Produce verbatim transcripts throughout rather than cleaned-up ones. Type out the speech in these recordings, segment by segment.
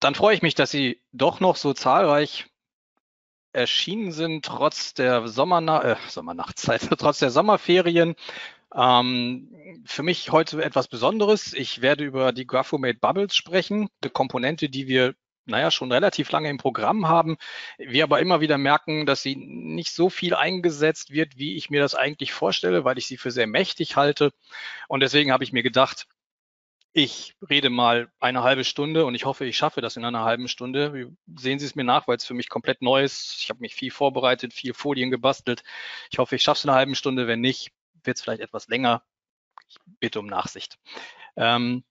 Dann freue ich mich, dass Sie doch noch so zahlreich erschienen sind, trotz der Sommerna äh, Sommernachtszeit, trotz der Sommerferien. Ähm, für mich heute etwas Besonderes. Ich werde über die Graphomate Bubbles sprechen, eine Komponente, die wir naja, schon relativ lange im Programm haben. Wir aber immer wieder merken, dass sie nicht so viel eingesetzt wird, wie ich mir das eigentlich vorstelle, weil ich sie für sehr mächtig halte. Und deswegen habe ich mir gedacht, ich rede mal eine halbe Stunde und ich hoffe, ich schaffe das in einer halben Stunde. Sehen Sie es mir nach, weil es für mich komplett neu ist. Ich habe mich viel vorbereitet, viel Folien gebastelt. Ich hoffe, ich schaffe es in einer halben Stunde. Wenn nicht, wird es vielleicht etwas länger. Ich bitte um Nachsicht. Ähm,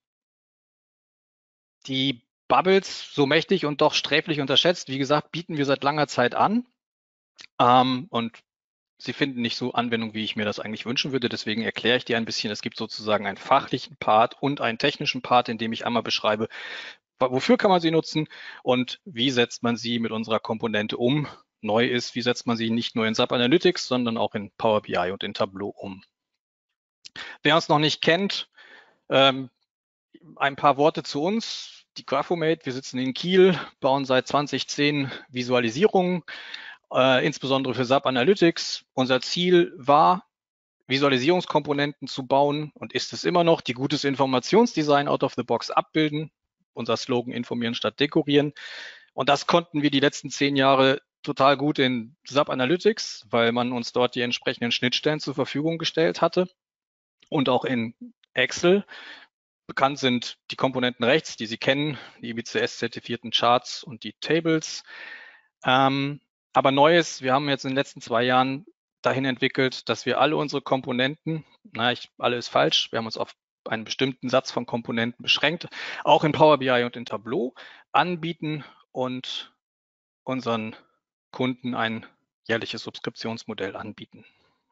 die Bubbles, so mächtig und doch sträflich unterschätzt, wie gesagt, bieten wir seit langer Zeit an. Ähm, und sie finden nicht so Anwendung, wie ich mir das eigentlich wünschen würde. Deswegen erkläre ich dir ein bisschen. Es gibt sozusagen einen fachlichen Part und einen technischen Part, in dem ich einmal beschreibe, wofür kann man sie nutzen und wie setzt man sie mit unserer Komponente um. Neu ist, wie setzt man sie nicht nur in SAP Analytics, sondern auch in Power B I und in Tableau um. Wer uns noch nicht kennt, ähm, ein paar Worte zu uns. Die Graphomate, wir sitzen in Kiel, bauen seit zwanzig zehn Visualisierungen, äh, insbesondere für SAP Analytics. Unser Ziel war, Visualisierungskomponenten zu bauen und ist es immer noch, die gutes Informationsdesign out of the box abbilden. Unser Slogan informieren statt dekorieren. Und das konnten wir die letzten zehn Jahre total gut in SAP Analytics, weil man uns dort die entsprechenden Schnittstellen zur Verfügung gestellt hatte. Und auch in Excel. Bekannt sind die Komponenten rechts, die Sie kennen, die I B C S-zertifizierten Charts und die Tables. Ähm, aber Neues, wir haben jetzt in den letzten zwei Jahren dahin entwickelt, dass wir alle unsere Komponenten, na, ich, alle ist falsch, wir haben uns auf einen bestimmten Satz von Komponenten beschränkt, auch in Power B I und in Tableau anbieten und unseren Kunden ein jährliches Subskriptionsmodell anbieten.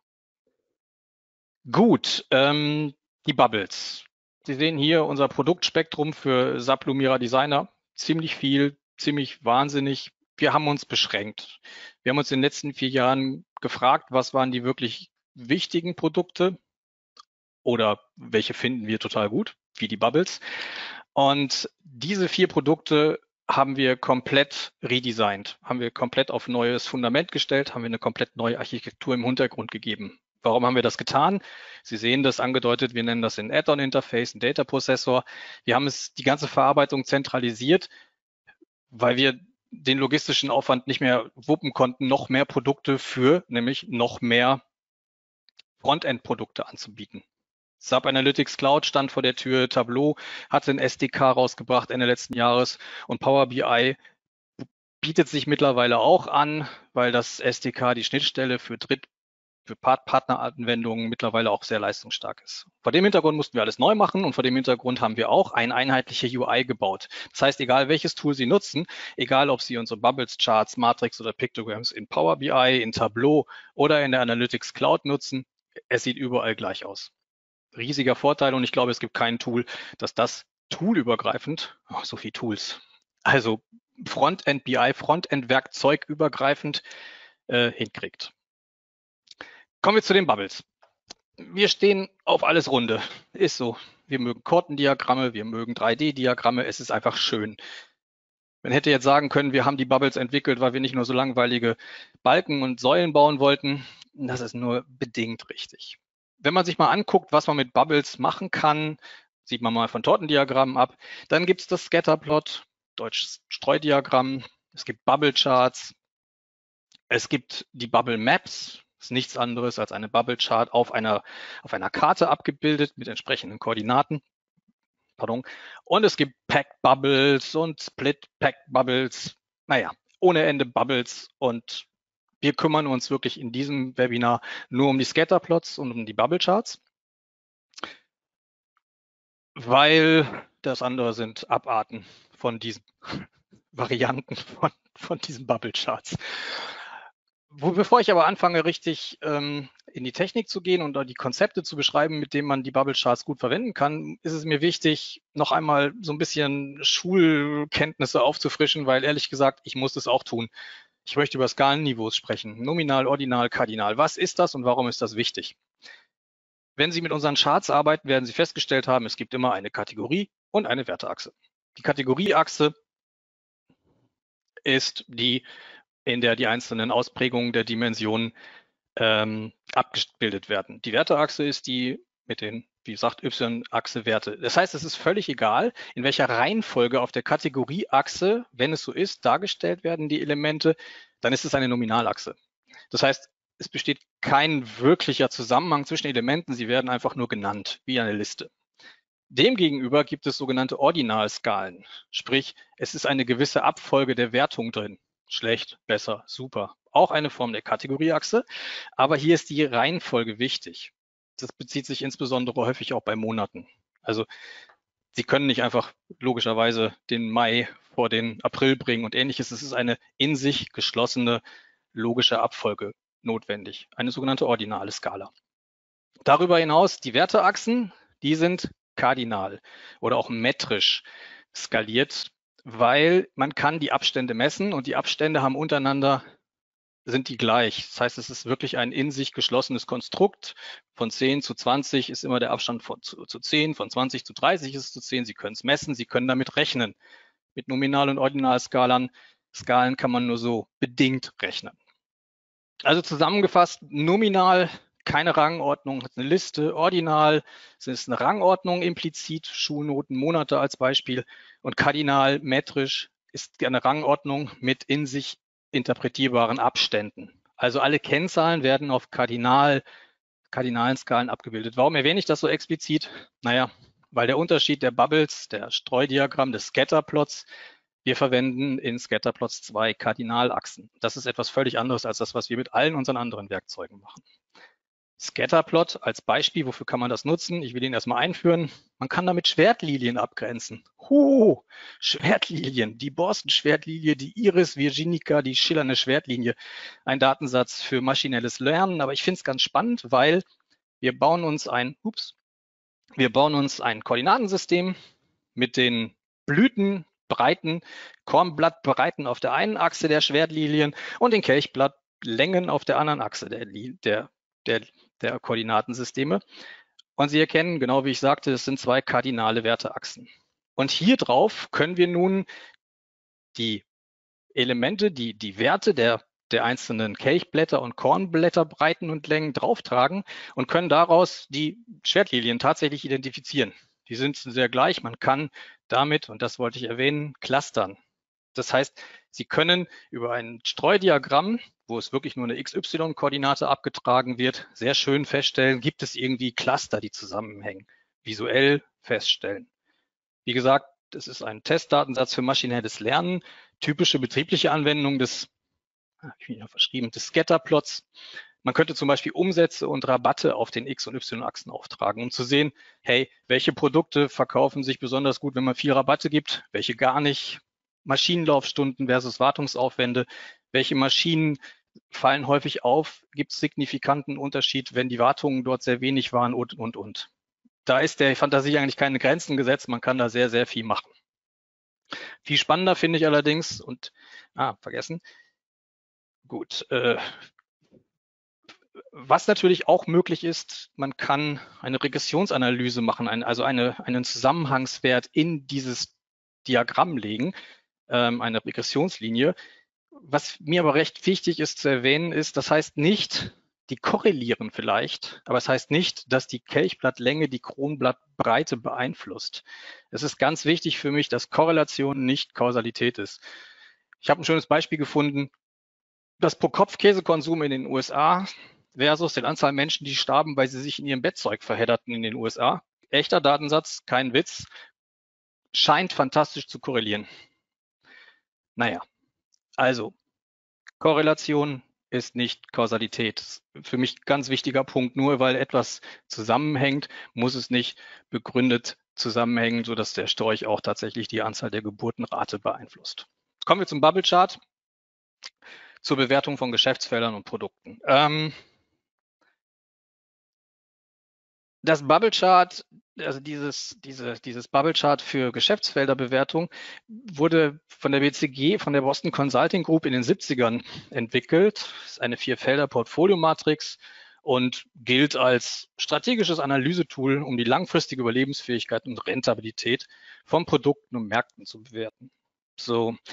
Gut, ähm, die Bubbles. Sie sehen hier unser Produktspektrum für SAP Lumira Designer. Ziemlich viel, ziemlich wahnsinnig. Wir haben uns beschränkt. Wir haben uns in den letzten vier Jahren gefragt, was waren die wirklich wichtigen Produkte oder welche finden wir total gut, wie die Bubbles. Und diese vier Produkte haben wir komplett redesigned, haben wir komplett auf neues Fundament gestellt, haben wir eine komplett neue Architektur im Hintergrund gegeben. Warum haben wir das getan? Sie sehen das angedeutet, wir nennen das ein Add-on-Interface, ein Data-Prozessor. Wir haben es die ganze Verarbeitung zentralisiert, weil wir den logistischen Aufwand nicht mehr wuppen konnten, noch mehr Produkte für, nämlich noch mehr Frontend-Produkte anzubieten. SAP Analytics Cloud stand vor der Tür, Tableau hatte ein S D K rausgebracht Ende letzten Jahres und Power B I bietet sich mittlerweile auch an, weil das S D K, die Schnittstelle für Dritt für Partneranwendungen mittlerweile auch sehr leistungsstark ist. Vor dem Hintergrund mussten wir alles neu machen und vor dem Hintergrund haben wir auch eine einheitliche U I gebaut. Das heißt, egal welches Tool Sie nutzen, egal ob Sie unsere Bubbles, Charts, Matrix oder Pictograms in Power B I, in Tableau oder in der Analytics Cloud nutzen, es sieht überall gleich aus. Riesiger Vorteil und ich glaube, es gibt kein Tool, das das toolübergreifend, oh, so viel Tools, also Frontend B I, Frontend Werkzeug übergreifend äh, hinkriegt. Kommen wir zu den Bubbles. Wir stehen auf alles Runde. Ist so. Wir mögen Kortendiagramme, wir mögen drei D-Diagramme. Es ist einfach schön. Man hätte jetzt sagen können, wir haben die Bubbles entwickelt, weil wir nicht nur so langweilige Balken und Säulen bauen wollten. Das ist nur bedingt richtig. Wenn man sich mal anguckt, was man mit Bubbles machen kann, sieht man mal von Tortendiagrammen ab. Dann gibt es das Scatterplot, deutsches Streudiagramm. Es gibt Bubble Charts. Es gibt die Bubble Maps. Das ist nichts anderes als eine Bubble Chart auf einer, auf einer Karte abgebildet mit entsprechenden Koordinaten. Pardon. Und es gibt Packed Bubbles und Split Packed Bubbles. Naja, ohne Ende Bubbles. Und wir kümmern uns wirklich in diesem Webinar nur um die Scatterplots und um die Bubble Charts, weil das andere sind Abarten von diesen Varianten von, von diesen Bubble Charts. Wo, bevor ich aber anfange, richtig ähm, in die Technik zu gehen und die Konzepte zu beschreiben, mit denen man die Bubble Charts gut verwenden kann, ist es mir wichtig, noch einmal so ein bisschen Schulkenntnisse aufzufrischen, weil ehrlich gesagt, ich muss das auch tun. Ich möchte über Skalenniveaus sprechen. Nominal, Ordinal, Kardinal. Was ist das und warum ist das wichtig? Wenn Sie mit unseren Charts arbeiten, werden Sie festgestellt haben, es gibt immer eine Kategorie und eine Werteachse. Die Kategorieachse ist die, in der die einzelnen Ausprägungen der Dimensionen ähm, abgebildet werden. Die Werteachse ist die mit den, wie gesagt, Y-Achse Werte. Das heißt, es ist völlig egal, in welcher Reihenfolge auf der Kategorieachse, wenn es so ist, dargestellt werden die Elemente, dann ist es eine Nominalachse. Das heißt, es besteht kein wirklicher Zusammenhang zwischen Elementen, sie werden einfach nur genannt, wie eine Liste. Demgegenüber gibt es sogenannte Ordinalskalen, sprich, es ist eine gewisse Abfolge der Wertung drin. Schlecht, besser, super. Auch eine Form der Kategorieachse, aber hier ist die Reihenfolge wichtig. Das bezieht sich insbesondere häufig auch bei Monaten. Also Sie können nicht einfach logischerweise den Mai vor den April bringen und ähnliches. Es ist eine in sich geschlossene logische Abfolge notwendig, eine sogenannte ordinale Skala. Darüber hinaus die Werteachsen, die sind kardinal oder auch metrisch skaliert, weil man kann die Abstände messen und die Abstände haben untereinander, sind die gleich. Das heißt, es ist wirklich ein in sich geschlossenes Konstrukt. Von zehn zu zwanzig ist immer der Abstand von, zu, zu zehn, von zwanzig zu dreißig ist es zu zehn. Sie können es messen, Sie können damit rechnen. Mit Nominal- und Ordinalskalen Skalen kann man nur so bedingt rechnen. Also zusammengefasst, nominal keine Rangordnung, eine Liste, ordinal ist eine Rangordnung implizit, Schulnoten, Monate als Beispiel und kardinal, metrisch ist eine Rangordnung mit in sich interpretierbaren Abständen. Also alle Kennzahlen werden auf Kardinal, kardinalen Skalen abgebildet. Warum erwähne ich das so explizit? Naja, weil der Unterschied der Bubbles, der Streudiagramm, des Scatterplots, wir verwenden in Scatterplots zwei Kardinalachsen. Das ist etwas völlig anderes als das, was wir mit allen unseren anderen Werkzeugen machen. Scatterplot als Beispiel, wofür kann man das nutzen? Ich will ihn erstmal einführen. Man kann damit Schwertlilien abgrenzen. Huh, Schwertlilien, die Borsten-Schwertlinie, die Iris virginica, die schillernde Schwertlinie. Ein Datensatz für maschinelles Lernen, aber ich finde es ganz spannend, weil wir bauen uns ein, ups, wir bauen uns ein Koordinatensystem mit den Blütenbreiten, Kornblattbreiten auf der einen Achse der Schwertlilien und den Kelchblattlängen auf der anderen Achse der, der, der, der Koordinatensysteme. Und Sie erkennen, genau wie ich sagte, es sind zwei kardinale Werteachsen. Und hier drauf können wir nun die Elemente, die, die Werte der, der einzelnen Kelchblätter und Kornblätterbreiten und Längen drauftragen und können daraus die Schwertlilien tatsächlich identifizieren. Die sind sehr gleich. Man kann damit, und das wollte ich erwähnen, clustern. Das heißt, Sie können über ein Streudiagramm, wo es wirklich nur eine X Y-Koordinate abgetragen wird, sehr schön feststellen, gibt es irgendwie Cluster, die zusammenhängen, visuell feststellen. Wie gesagt, das ist ein Testdatensatz für maschinelles Lernen, typische betriebliche Anwendung des, habe ich mich noch verschrieben, des Scatterplots. Man könnte zum Beispiel Umsätze und Rabatte auf den X- und Y-Achsen auftragen, um zu sehen, hey, welche Produkte verkaufen sich besonders gut, wenn man viel Rabatte gibt, welche gar nicht, Maschinenlaufstunden versus Wartungsaufwände, welche Maschinen fallen häufig auf, gibt es signifikanten Unterschied, wenn die Wartungen dort sehr wenig waren und, und, und. Da ist der Fantasie eigentlich keine Grenzen gesetzt, man kann da sehr, sehr viel machen. Viel spannender finde ich allerdings, und, ah, vergessen, gut, äh, was natürlich auch möglich ist, man kann eine Regressionsanalyse machen, ein, also eine, einen Zusammenhangswert in dieses Diagramm legen, ähm, eine Regressionslinie. Was mir aber recht wichtig ist zu erwähnen, ist, das heißt nicht, die korrelieren vielleicht, aber es das heißt nicht, dass die Kelchblattlänge die Kronblattbreite beeinflusst. Es ist ganz wichtig für mich, dass Korrelation nicht Kausalität ist. Ich habe ein schönes Beispiel gefunden, das Pro-Kopf-Käsekonsum in den U S A versus den Anzahl Menschen, die starben, weil sie sich in ihrem Bettzeug verhedderten in den U S A. Echter Datensatz, kein Witz, scheint fantastisch zu korrelieren. Naja, also Korrelation ist nicht Kausalität. Für mich ganz wichtiger Punkt, nur weil etwas zusammenhängt, muss es nicht begründet zusammenhängen, sodass der Storch auch tatsächlich die Anzahl der Geburtenrate beeinflusst. Kommen wir zum Bubble Chart, zur Bewertung von Geschäftsfeldern und Produkten. Ähm, das Bubble Chart, also dieses, diese, dieses Bubble Chart für Geschäftsfelderbewertung wurde von der B C G, von der Boston Consulting Group in den siebzigern entwickelt. Das ist eine Vier-Felder-Portfolio-Matrix und gilt als strategisches Analysetool, um die langfristige Überlebensfähigkeit und Rentabilität von Produkten und Märkten zu bewerten. So,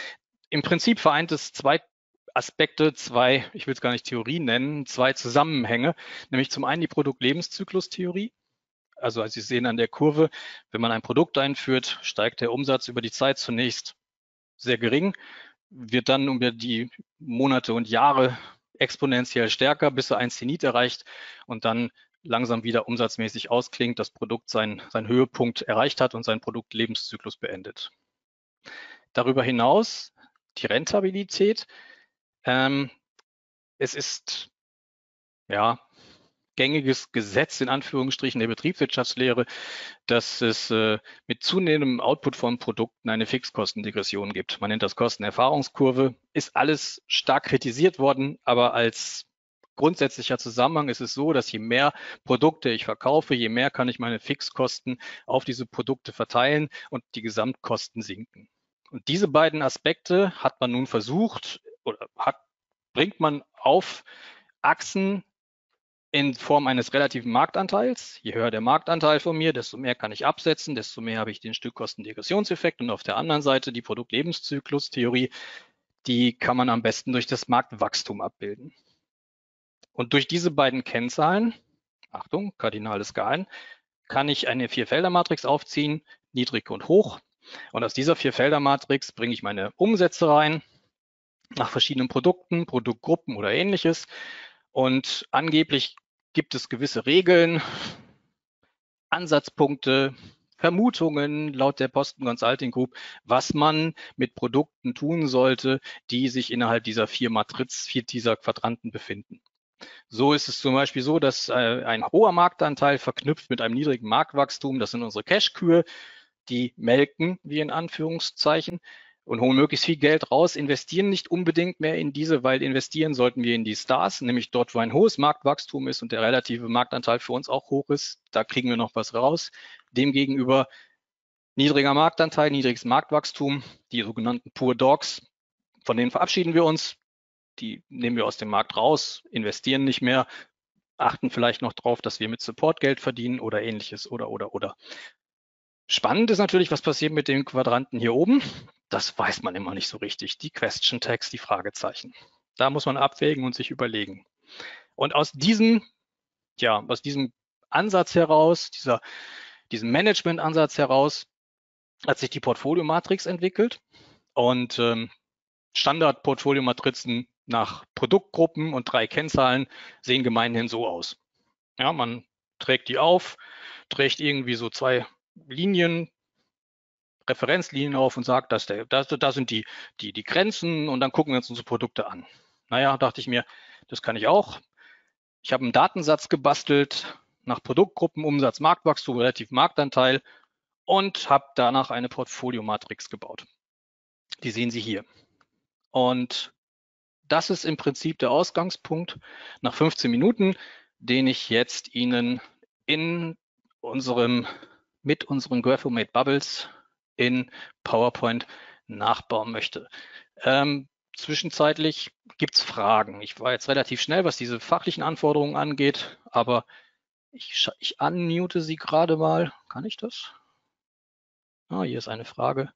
Im Prinzip vereint es zwei Aspekte, zwei, ich will es gar nicht Theorien nennen, zwei Zusammenhänge, nämlich zum einen die Produktlebenszyklus-Theorie. Also als Sie sehen an der Kurve, wenn man ein Produkt einführt, steigt der Umsatz über die Zeit zunächst sehr gering, wird dann über die Monate und Jahre exponentiell stärker, bis er ein Zenit erreicht und dann langsam wieder umsatzmäßig ausklingt, das Produkt seinen, seinen Höhepunkt erreicht hat und seinen Produktlebenszyklus beendet. Darüber hinaus die Rentabilität. Ähm, es ist ja gängiges Gesetz in Anführungsstrichen der Betriebswirtschaftslehre, dass es äh, mit zunehmendem Output von Produkten eine Fixkostendegression gibt. Man nennt das Kostenerfahrungskurve. Ist alles stark kritisiert worden, aber als grundsätzlicher Zusammenhang ist es so, dass je mehr Produkte ich verkaufe, je mehr kann ich meine Fixkosten auf diese Produkte verteilen und die Gesamtkosten sinken. Und diese beiden Aspekte hat man nun versucht oder hat, bringt man auf Achsen in Form eines relativen Marktanteils. Je höher der Marktanteil von mir, desto mehr kann ich absetzen, desto mehr habe ich den Stückkostendegressionseffekt. Und auf der anderen Seite die Produktlebenszyklus-Theorie, die kann man am besten durch das Marktwachstum abbilden. Und durch diese beiden Kennzahlen, Achtung, kardinale Skalen, kann ich eine Vierfelder-Matrix aufziehen, niedrig und hoch. Und aus dieser Vierfelder-Matrix bringe ich meine Umsätze rein, nach verschiedenen Produkten, Produktgruppen oder ähnliches. Und angeblich gibt es gewisse Regeln, Ansatzpunkte, Vermutungen laut der Boston Consulting Group, was man mit Produkten tun sollte, die sich innerhalb dieser vier Matriz, vier dieser Quadranten befinden. So ist es zum Beispiel so, dass äh, ein hoher Marktanteil verknüpft mit einem niedrigen Marktwachstum, das sind unsere Cash-Kühe, die melken wir in Anführungszeichen und holen möglichst viel Geld raus, investieren nicht unbedingt mehr in diese, weil investieren sollten wir in die Stars, nämlich dort, wo ein hohes Marktwachstum ist und der relative Marktanteil für uns auch hoch ist, da kriegen wir noch was raus. Demgegenüber niedriger Marktanteil, niedriges Marktwachstum, die sogenannten Poor Dogs, von denen verabschieden wir uns, die nehmen wir aus dem Markt raus, investieren nicht mehr, achten vielleicht noch drauf, dass wir mit Support Geld verdienen oder ähnliches oder, oder, oder. Spannend ist natürlich, was passiert mit den Quadranten hier oben. Das weiß man immer nicht so richtig. Die Question Tags, die Fragezeichen. Da muss man abwägen und sich überlegen. Und aus diesem, ja, aus diesem Ansatz heraus, dieser, diesem Management-Ansatz heraus, hat sich die Portfolio-Matrix entwickelt. Und ähm, Standard-Portfolio-Matrizen nach Produktgruppen und drei Kennzahlen sehen gemeinhin so aus. Ja, man trägt die auf, trägt irgendwie so zwei Linien, Referenzlinien auf und sagt, dass der, da, da sind die, die, die Grenzen und dann gucken wir uns unsere Produkte an. Naja, dachte ich mir, das kann ich auch. Ich habe einen Datensatz gebastelt nach Produktgruppen, Umsatz, Marktwachstum, relativ Marktanteil und habe danach eine Portfolio-Matrix gebaut. Die sehen Sie hier. Und das ist im Prinzip der Ausgangspunkt nach fünfzehn Minuten, den ich jetzt Ihnen in unserem, mit unseren Graphomate Bubbles in PowerPoint nachbauen möchte. Ähm, zwischenzeitlich gibt es Fragen. Ich war jetzt relativ schnell, was diese fachlichen Anforderungen angeht, aber ich, ich unmute sie gerade mal. Kann ich das? Ah, hier ist eine Frage.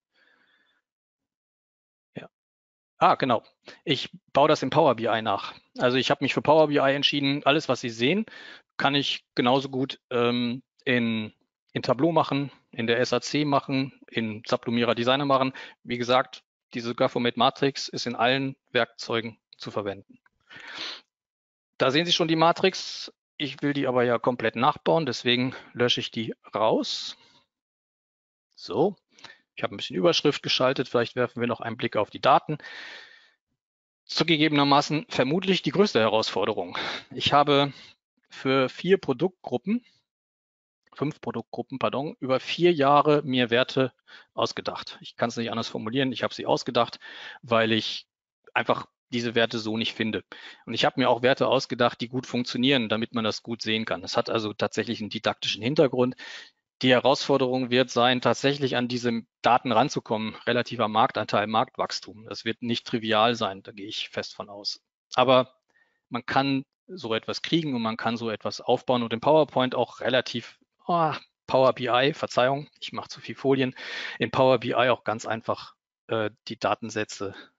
Ja. Ah, genau. Ich baue das in Power B I nach. Also ich habe mich für Power B I entschieden. Alles, was Sie sehen, kann ich genauso gut ähm, in in Tableau machen, in der S A C machen, in Sublumira Designer machen. Wie gesagt, diese Graphomate Matrix ist in allen Werkzeugen zu verwenden. Da sehen Sie schon die Matrix. Ich will die aber ja komplett nachbauen, deswegen lösche ich die raus. So, ich habe ein bisschen Überschrift geschaltet. Vielleicht werfen wir noch einen Blick auf die Daten. Zugegebenermaßen vermutlich die größte Herausforderung. Ich habe für vier Produktgruppen fünf Produktgruppen, pardon, über vier Jahre mir Werte ausgedacht. Ich kann es nicht anders formulieren. Ich habe sie ausgedacht, weil ich einfach diese Werte so nicht finde. Und ich habe mir auch Werte ausgedacht, die gut funktionieren, damit man das gut sehen kann. Das hat also tatsächlich einen didaktischen Hintergrund. Die Herausforderung wird sein, tatsächlich an diese Daten ranzukommen. Relativer Marktanteil, Marktwachstum. Das wird nicht trivial sein, da gehe ich fest von aus. Aber man kann so etwas kriegen und man kann so etwas aufbauen und im PowerPoint auch relativ oh, Power B I, Verzeihung, ich mache zu viel Folien, in Power B I auch ganz einfach äh, die Datensätze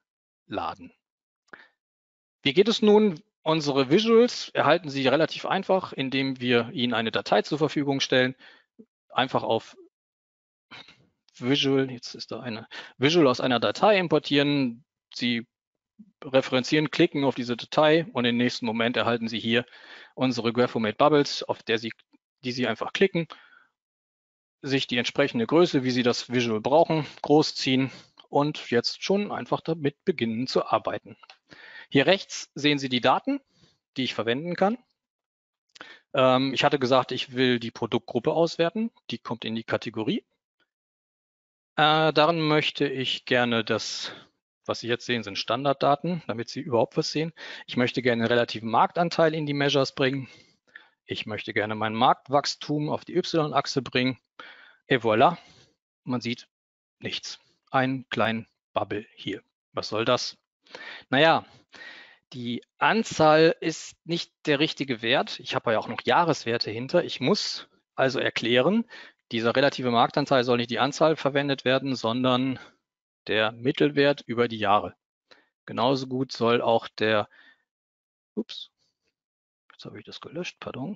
laden. Wie geht es nun? Unsere Visuals erhalten Sie relativ einfach, indem wir Ihnen eine Datei zur Verfügung stellen. Einfach auf Visual, jetzt ist da eine Visual aus einer Datei importieren. Sie referenzieren, klicken auf diese Datei und im nächsten Moment erhalten Sie hier unsere Graphomate Bubbles, auf der Sie, die Sie einfach klicken, sich die entsprechende Größe, wie Sie das Visual brauchen, großziehen und jetzt schon einfach damit beginnen zu arbeiten. Hier rechts sehen Sie die Daten, die ich verwenden kann. Ähm, ich hatte gesagt, ich will die Produktgruppe auswerten. Die kommt in die Kategorie. Äh, darin möchte ich gerne das, was Sie jetzt sehen, sind Standarddaten, damit Sie überhaupt was sehen. Ich möchte gerne einen relativen Marktanteil in die Measures bringen. Ich möchte gerne mein Marktwachstum auf die Y-Achse bringen. Et voilà, man sieht nichts. Einen kleinen Bubble hier. Was soll das? Naja, die Anzahl ist nicht der richtige Wert. Ich habe ja auch noch Jahreswerte hinter. Ich muss also erklären, dieser relative Marktanteil soll nicht die Anzahl verwendet werden, sondern der Mittelwert über die Jahre. Genauso gut soll auch der, ups, jetzt habe ich das gelöscht, pardon.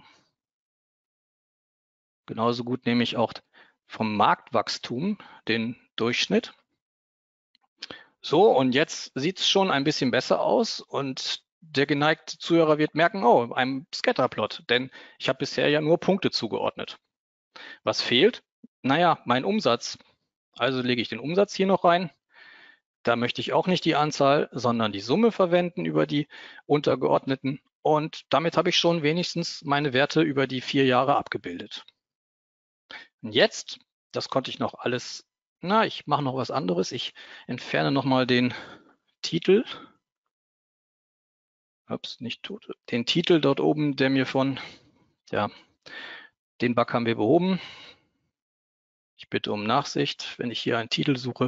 Genauso gut nehme ich auch vom Marktwachstum den Durchschnitt. So, und jetzt sieht es schon ein bisschen besser aus und der geneigte Zuhörer wird merken, oh, ein Scatterplot, denn ich habe bisher ja nur Punkte zugeordnet. Was fehlt? Naja, mein Umsatz. Also lege ich den Umsatz hier noch rein. Da möchte ich auch nicht die Anzahl, sondern die Summe verwenden über die untergeordneten. Und damit habe ich schon wenigstens meine Werte über die vier Jahre abgebildet. Und jetzt, das konnte ich noch alles, na, ich mache noch was anderes. Ich entferne nochmal den Titel. Ups, nicht tot. Den Titel dort oben, der mir von, ja, den Bug haben wir behoben. Ich bitte um Nachsicht, wenn ich hier einen Titel suche,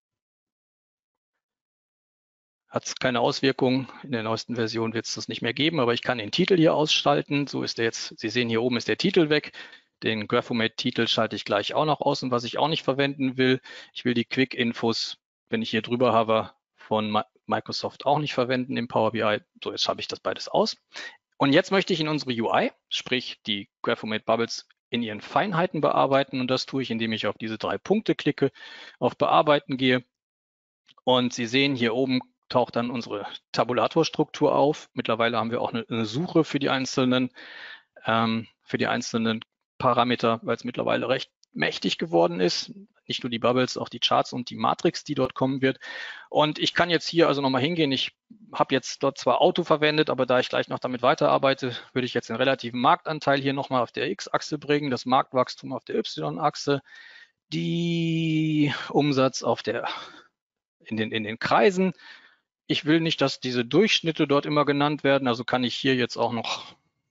hat es keine Auswirkung. In der neuesten Version wird es das nicht mehr geben, aber ich kann den Titel hier ausschalten. So ist der jetzt, Sie sehen hier oben ist der Titel weg. Den Graphomate-Titel schalte ich gleich auch noch aus. Und was ich auch nicht verwenden will, ich will die Quick-Infos, wenn ich hier drüber habe, von Microsoft auch nicht verwenden im Power B I. So, jetzt habe ich das beides aus. Und jetzt möchte ich in unsere U I, sprich die Graphomate Bubbles, in ihren Feinheiten bearbeiten. Und das tue ich, indem ich auf diese drei Punkte klicke, auf Bearbeiten gehe. Und Sie sehen, hier oben taucht dann unsere Tabulatorstruktur auf. Mittlerweile haben wir auch eine, eine Suche für die einzelnen, ähm, für die einzelnen Parameter, weil es mittlerweile recht mächtig geworden ist. Nicht nur die Bubbles, auch die Charts und die Matrix, die dort kommen wird. Und ich kann jetzt hier also nochmal hingehen. Ich habe jetzt dort zwar Auto verwendet, aber da ich gleich noch damit weiterarbeite, würde ich jetzt den relativen Marktanteil hier nochmal auf der X-Achse bringen, das Marktwachstum auf der Y-Achse, die Umsatz auf der, in den, in den Kreisen. Ich will nicht, dass diese Durchschnitte dort immer genannt werden, also kann ich hier jetzt auch noch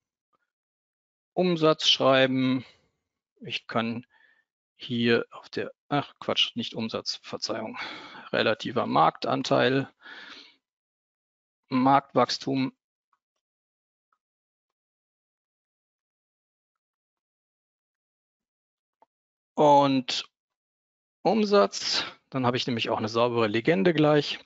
Umsatz schreiben. Ich kann hier auf der, ach Quatsch, nicht Umsatz, Verzeihung, relativer Marktanteil, Marktwachstum und Umsatz. Dann habe ich nämlich auch eine saubere Legende gleich.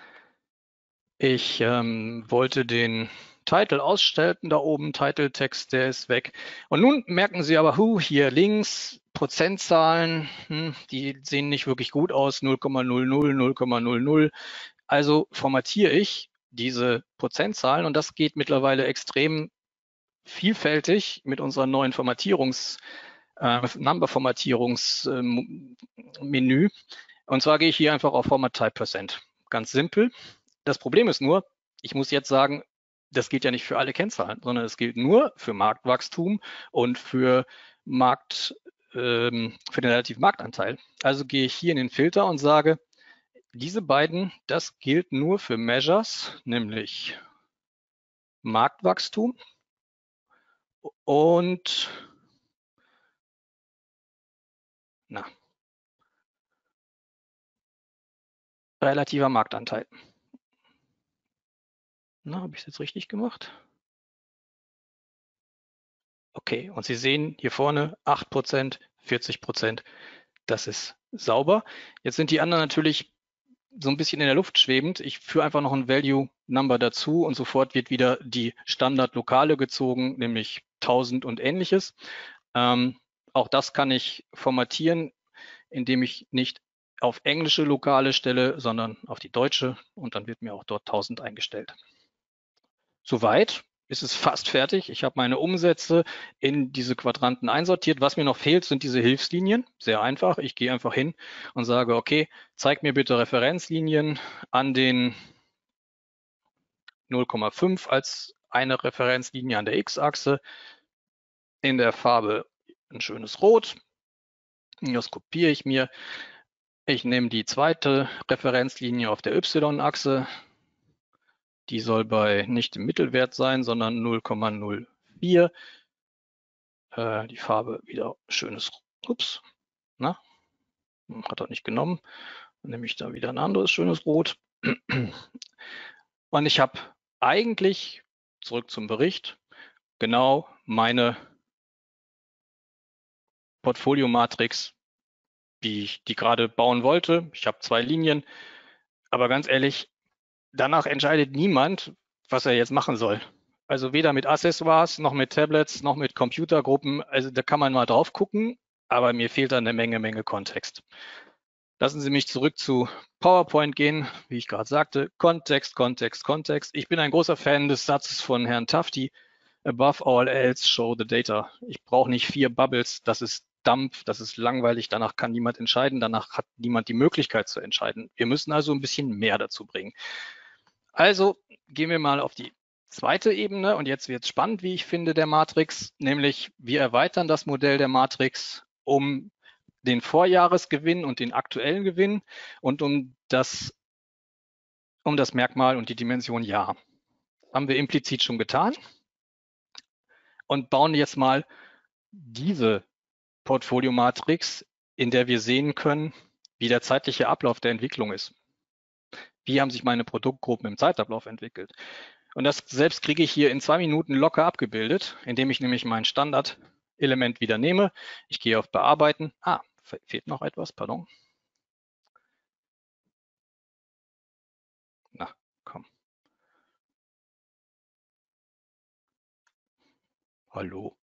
Ich ähm, wollte den Titel ausstellen, da oben, Title-Text, der ist weg. Und nun merken Sie aber, hu, hier links, Prozentzahlen, hm, die sehen nicht wirklich gut aus, null Komma null null, null Komma null null. Also formatiere ich diese Prozentzahlen und das geht mittlerweile extrem vielfältig mit unserer neuen Formatierungs- äh, Number-Formatierungsmenü. Äh, und zwar gehe ich hier einfach auf Format Type Percent. Ganz simpel. Das Problem ist nur, ich muss jetzt sagen, das gilt ja nicht für alle Kennzahlen, sondern es gilt nur für Marktwachstum und für Markt, ähm, für den relativen Marktanteil. Also gehe ich hier in den Filter und sage, diese beiden, das gilt nur für Measures, nämlich Marktwachstum und na, relativer Marktanteil. Na, habe ich es jetzt richtig gemacht? Okay, und Sie sehen hier vorne acht Prozent, vierzig Prozent, das ist sauber. Jetzt sind die anderen natürlich so ein bisschen in der Luft schwebend. Ich führe einfach noch ein Value Number dazu und sofort wird wieder die Standard-Lokale gezogen, nämlich tausend und ähnliches. Ähm, auch das kann ich formatieren, indem ich nicht auf englische Lokale stelle, sondern auf die deutsche, und dann wird mir auch dort tausend eingestellt. Soweit ist es fast fertig. Ich habe meine Umsätze in diese Quadranten einsortiert. Was mir noch fehlt, sind diese Hilfslinien. Sehr einfach. Ich gehe einfach hin und sage, okay, zeig mir bitte Referenzlinien an den null Komma fünf als eine Referenzlinie an der X-Achse in der Farbe ein schönes Rot. Das kopiere ich mir. Ich nehme die zweite Referenzlinie auf der Y-Achse. Die soll bei nicht im Mittelwert sein, sondern null Komma null vier. Äh, die Farbe wieder schönes, ups, na, hat er nicht genommen. Dann nehme ich da wieder ein anderes schönes Rot. Und ich habe eigentlich, zurück zum Bericht, genau meine Portfolio-Matrix, wie ich die gerade bauen wollte. Ich habe zwei Linien, aber ganz ehrlich, danach entscheidet niemand, was er jetzt machen soll. Also weder mit Accessoires, noch mit Tablets, noch mit Computergruppen. Also da kann man mal drauf gucken, aber mir fehlt da eine Menge, Menge Kontext. Lassen Sie mich zurück zu PowerPoint gehen, wie ich gerade sagte. Kontext, Kontext, Kontext. Ich bin ein großer Fan des Satzes von Herrn Tufte. Above all else, show the data. Ich brauche nicht vier Bubbles. Das ist Dampf, das ist langweilig. Danach kann niemand entscheiden. Danach hat niemand die Möglichkeit zu entscheiden. Wir müssen also ein bisschen mehr dazu bringen. Also gehen wir mal auf die zweite Ebene. Und jetzt wird es spannend, wie ich finde, der Matrix. Nämlich wir erweitern das Modell der Matrix um den Vorjahresgewinn und den aktuellen Gewinn und um das, um das Merkmal und die Dimension Jahr. Das haben wir implizit schon getan und bauen jetzt mal diese Portfolio-Matrix, in der wir sehen können, wie der zeitliche Ablauf der Entwicklung ist. Wie haben sich meine Produktgruppen im Zeitablauf entwickelt? Und das selbst kriege ich hier in zwei Minuten locker abgebildet, indem ich nämlich mein Standardelement wieder nehme. Ich gehe auf Bearbeiten. Ah, fehlt noch etwas, pardon. Na, komm. Hallo.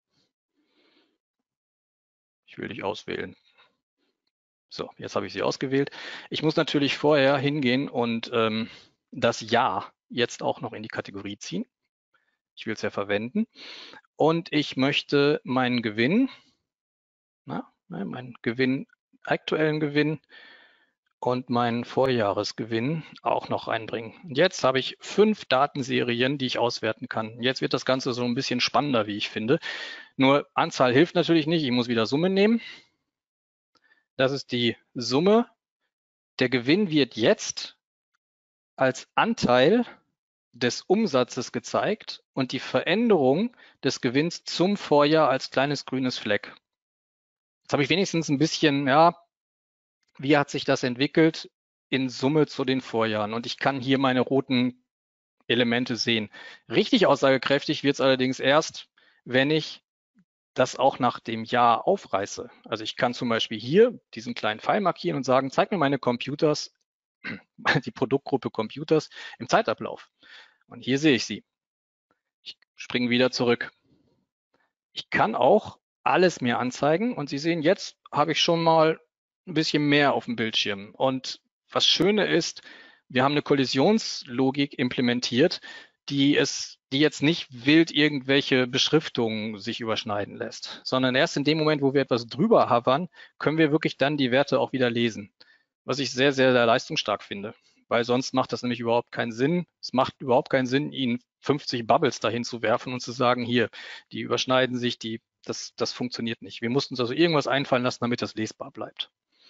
Ich will dich auswählen. So, jetzt habe ich sie ausgewählt. Ich muss natürlich vorher hingehen und ähm, das Jahr jetzt auch noch in die Kategorie ziehen. Ich will es ja verwenden. Und ich möchte meinen Gewinn, na, meinen Gewinn, aktuellen Gewinn und meinen Vorjahresgewinn auch noch reinbringen. Und jetzt habe ich fünf Datenserien, die ich auswerten kann. Jetzt wird das Ganze so ein bisschen spannender, wie ich finde. Nur Anzahl hilft natürlich nicht. Ich muss wieder Summe nehmen. Das ist die Summe. Der Gewinn wird jetzt als Anteil des Umsatzes gezeigt und die Veränderung des Gewinns zum Vorjahr als kleines grünes Fleck. Jetzt habe ich wenigstens ein bisschen, ja, wie hat sich das entwickelt in Summe zu den Vorjahren? Und ich kann hier meine roten Elemente sehen. Richtig aussagekräftig wird es allerdings erst, wenn ich das auch nach dem Jahr aufreiße. Also ich kann zum Beispiel hier diesen kleinen Pfeil markieren und sagen, zeig mir meine Computers, die Produktgruppe Computers im Zeitablauf. Und hier sehe ich sie. Ich springe wieder zurück. Ich kann auch alles mir anzeigen und Sie sehen, jetzt habe ich schon mal ein bisschen mehr auf dem Bildschirm. Und was Schöne ist, wir haben eine Kollisionslogik implementiert, die es, die jetzt nicht wild irgendwelche Beschriftungen sich überschneiden lässt, sondern erst in dem Moment, wo wir etwas drüber hovern, können wir wirklich dann die Werte auch wieder lesen. Was ich sehr, sehr, sehr leistungsstark finde, weil sonst macht das nämlich überhaupt keinen Sinn. Es macht überhaupt keinen Sinn, Ihnen fünfzig Bubbles dahin zu werfen und zu sagen, hier, die überschneiden sich, die, das, das funktioniert nicht. Wir mussten uns also irgendwas einfallen lassen, damit das lesbar bleibt.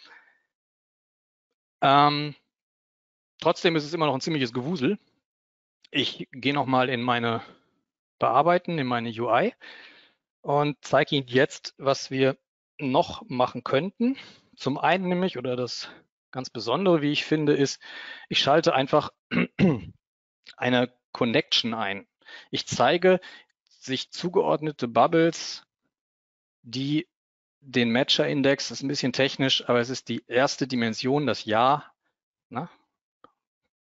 Ähm, trotzdem ist es immer noch ein ziemliches Gewusel. Ich gehe nochmal in meine Bearbeiten, in meine U I und zeige Ihnen jetzt, was wir noch machen könnten. Zum einen nämlich, oder das ganz Besondere, wie ich finde, ist, ich schalte einfach eine Connection ein. Ich zeige sich zugeordnete Bubbles, die den Matcher-Index, das ist ein bisschen technisch, aber es ist die erste Dimension, das Jahr, na,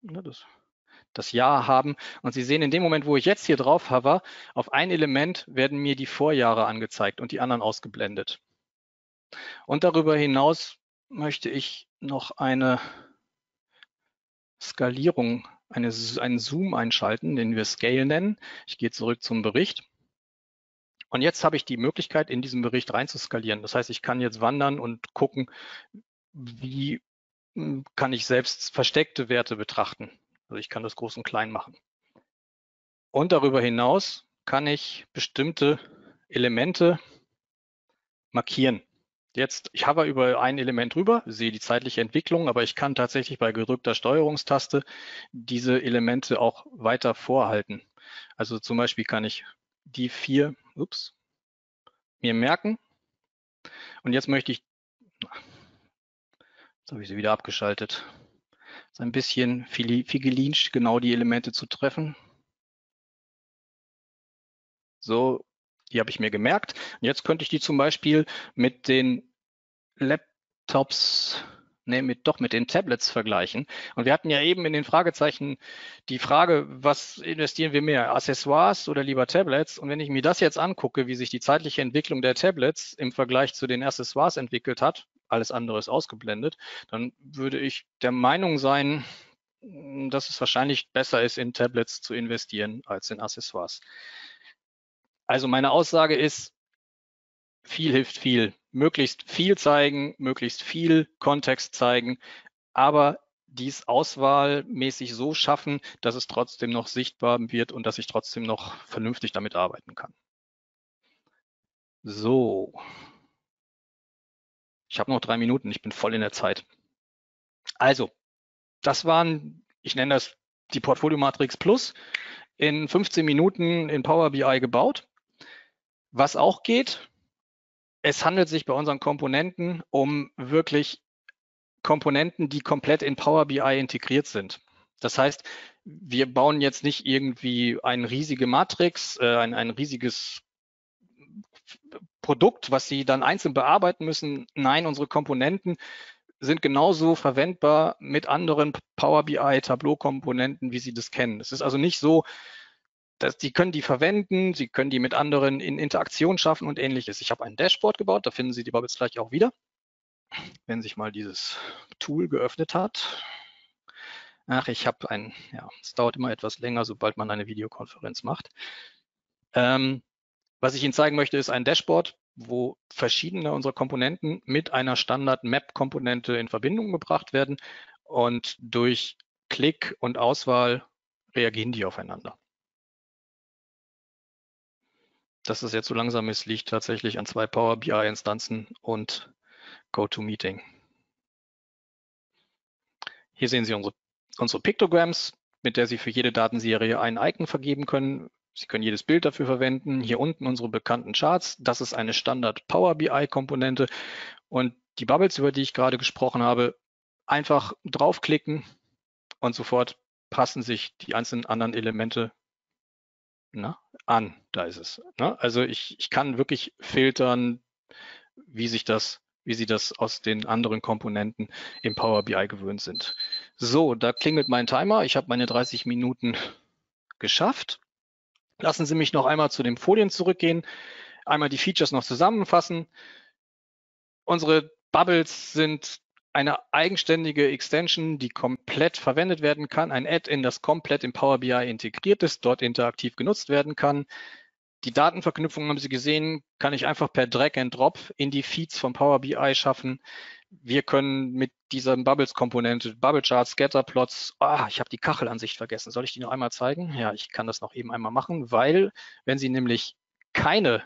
das, das Jahr haben. Und Sie sehen, in dem Moment, wo ich jetzt hier drauf hover, auf ein Element werden mir die Vorjahre angezeigt und die anderen ausgeblendet. Und darüber hinaus möchte ich noch eine Skalierung, eine, einen Zoom einschalten, den wir Scale nennen. Ich gehe zurück zum Bericht. Und jetzt habe ich die Möglichkeit, in diesen Bericht rein zu skalieren. Das heißt, ich kann jetzt wandern und gucken, wie kann ich selbst versteckte Werte betrachten. Also ich kann das groß und klein machen. Und darüber hinaus kann ich bestimmte Elemente markieren. Jetzt, ich hover über ein Element drüber, sehe die zeitliche Entwicklung, aber ich kann tatsächlich bei gedrückter Steuerungstaste diese Elemente auch weiter vorhalten. Also zum Beispiel kann ich die vier, ups, mir merken. Und jetzt möchte ich, jetzt habe ich sie wieder abgeschaltet, ist ein bisschen figelinsch, genau die Elemente zu treffen. So, die habe ich mir gemerkt. Und jetzt könnte ich die zum Beispiel mit den Laptops, nee, mit, doch mit den Tablets vergleichen. Und wir hatten ja eben in den Fragezeichen die Frage, was investieren wir mehr, Accessoires oder lieber Tablets? Und wenn ich mir das jetzt angucke, wie sich die zeitliche Entwicklung der Tablets im Vergleich zu den Accessoires entwickelt hat, alles andere ist ausgeblendet, dann würde ich der Meinung sein, dass es wahrscheinlich besser ist, in Tablets zu investieren als in Accessoires. Also meine Aussage ist, viel hilft viel. Möglichst viel zeigen, möglichst viel Kontext zeigen, aber dies auswahlmäßig so schaffen, dass es trotzdem noch sichtbar wird und dass ich trotzdem noch vernünftig damit arbeiten kann. So. Ich habe noch drei Minuten, ich bin voll in der Zeit. Also, das waren, ich nenne das die Portfolio Matrix Plus, in fünfzehn Minuten in Power B I gebaut. Was auch geht, es handelt sich bei unseren Komponenten um wirklich Komponenten, die komplett in Power B I integriert sind. Das heißt, wir bauen jetzt nicht irgendwie eine riesige Matrix, äh, ein, ein riesiges Produkt, was Sie dann einzeln bearbeiten müssen. Nein, unsere Komponenten sind genauso verwendbar mit anderen Power B I Tableau-Komponenten, wie Sie das kennen. Es ist also nicht so, dass die können die verwenden, Sie können die mit anderen in Interaktion schaffen und ähnliches. Ich habe ein Dashboard gebaut, da finden Sie die Bubbles gleich auch wieder, wenn sich mal dieses Tool geöffnet hat. Ach, ich habe ein, ja, es dauert immer etwas länger, sobald man eine Videokonferenz macht. Ähm, was ich Ihnen zeigen möchte, ist ein Dashboard, wo verschiedene unserer Komponenten mit einer Standard-Map-Komponente in Verbindung gebracht werden und durch Klick und Auswahl reagieren die aufeinander. Dass es jetzt so langsam ist, liegt tatsächlich an zwei Power B I-Instanzen und GoToMeeting. Hier sehen Sie unsere, unsere Pictograms, mit der Sie für jede Datenserie ein Icon vergeben können. Sie können jedes Bild dafür verwenden. Hier unten unsere bekannten Charts. Das ist eine Standard Power B I-Komponente. Und die Bubbles, über die ich gerade gesprochen habe, einfach draufklicken und sofort passen sich die einzelnen anderen Elemente na, an. Da ist es. Na? Also ich, ich kann wirklich filtern, wie sich das wie Sie das aus den anderen Komponenten im Power B I gewöhnt sind. So, da klingelt mein Timer. Ich habe meine dreißig Minuten geschafft. Lassen Sie mich noch einmal zu den Folien zurückgehen, einmal die Features noch zusammenfassen. Unsere Bubbles sind eine eigenständige Extension, die komplett verwendet werden kann, ein Add-in, das komplett im Power B I integriert ist, dort interaktiv genutzt werden kann. Die Datenverknüpfung haben Sie gesehen, kann ich einfach per Drag and Drop in die Feeds von Power B I schaffen. Wir können mit dieser Bubbles-Komponente, Bubble Charts, Scatterplots, ah, ich habe die Kachelansicht vergessen. Soll ich die noch einmal zeigen? Ja, ich kann das noch eben einmal machen, weil wenn Sie nämlich keine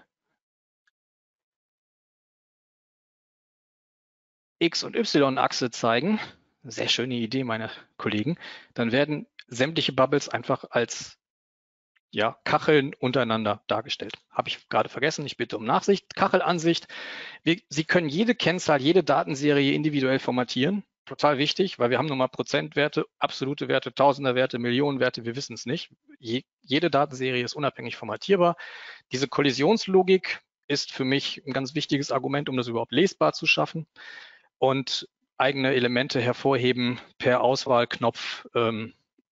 X- und Y-Achse zeigen, sehr schöne Idee, meine Kollegen, dann werden sämtliche Bubbles einfach als ja, Kacheln untereinander dargestellt. Habe ich gerade vergessen, ich bitte um Nachsicht. Kachelansicht. Wir, Sie können jede Kennzahl, jede Datenserie individuell formatieren. Total wichtig, weil wir haben nun mal Prozentwerte, absolute Werte, Tausenderwerte, Millionenwerte, wir wissen es nicht. Je, jede Datenserie ist unabhängig formatierbar. Diese Kollisionslogik ist für mich ein ganz wichtiges Argument, um das überhaupt lesbar zu schaffen. Und eigene Elemente hervorheben per Auswahlknopf ähm,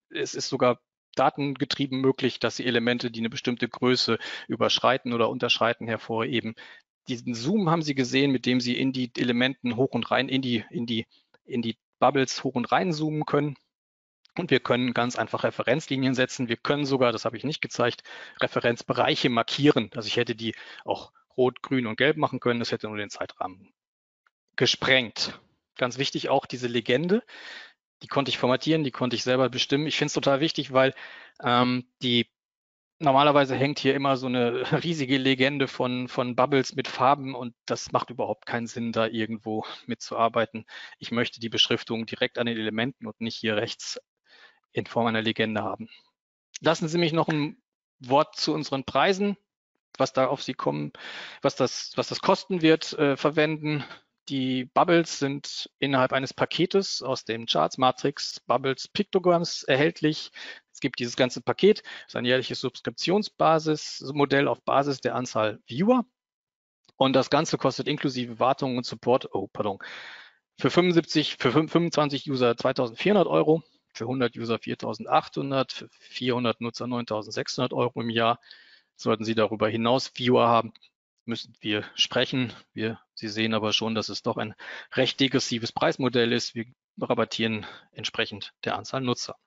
es ist sogar datengetrieben möglich, dass Sie Elemente, die eine bestimmte Größe überschreiten oder unterschreiten, hervorheben. Diesen Zoom haben Sie gesehen, mit dem Sie in die Elementen hoch und rein, in die, in die, in die Bubbles hoch und rein zoomen können. Und wir können ganz einfach Referenzlinien setzen. Wir können sogar, das habe ich nicht gezeigt, Referenzbereiche markieren. Also ich hätte die auch rot, grün und gelb machen können. Das hätte nur den Zeitrahmen gesprengt. Ganz wichtig auch diese Legende. Die konnte ich formatieren, die konnte ich selber bestimmen. Ich finde es total wichtig, weil ähm, die normalerweise hängt hier immer so eine riesige Legende von, von Bubbles mit Farben und das macht überhaupt keinen Sinn, da irgendwo mitzuarbeiten. Ich möchte die Beschriftung direkt an den Elementen und nicht hier rechts in Form einer Legende haben. Lassen Sie mich noch ein Wort zu unseren Preisen, was da auf Sie kommen, was das, was das kosten wird, äh, verwenden. Die Bubbles sind innerhalb eines Paketes aus dem Charts Matrix Bubbles Pictograms erhältlich. Es gibt dieses ganze Paket, das ist ein jährliches Subskriptionsbasis-Modell auf Basis der Anzahl Viewer. Und das Ganze kostet inklusive Wartung und Support, oh, pardon, für fünfundsiebzig, für fünfundzwanzig User zweitausendvierhundert Euro, für hundert User viertausendachthundert, für vierhundert Nutzer neuntausendsechshundert Euro im Jahr. Sollten Sie darüber hinaus Viewer haben, müssen wir sprechen. Wir, Sie sehen aber schon, dass es doch ein recht degressives Preismodell ist. Wir rabattieren entsprechend der Anzahl Nutzer.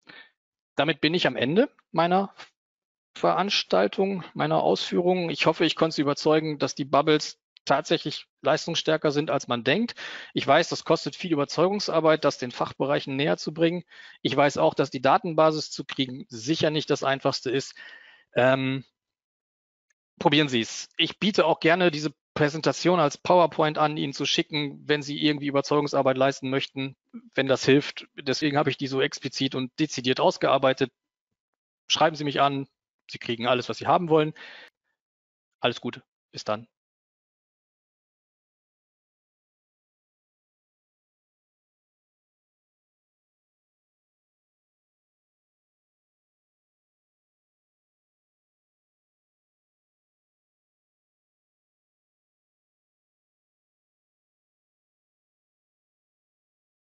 Damit bin ich am Ende meiner Veranstaltung, meiner Ausführungen. Ich hoffe, ich konnte Sie überzeugen, dass die Bubbles tatsächlich leistungsstärker sind, als man denkt. Ich weiß, das kostet viel Überzeugungsarbeit, das den Fachbereichen näher zu bringen. Ich weiß auch, dass die Datenbasis zu kriegen sicher nicht das Einfachste ist. Ähm, probieren Sie es. Ich biete auch gerne diese Präsentation als PowerPoint an, Ihnen zu schicken, wenn Sie irgendwie Überzeugungsarbeit leisten möchten, wenn das hilft. Deswegen habe ich die so explizit und dezidiert ausgearbeitet. Schreiben Sie mich an. Sie kriegen alles, was Sie haben wollen. Alles Gute. Bis dann.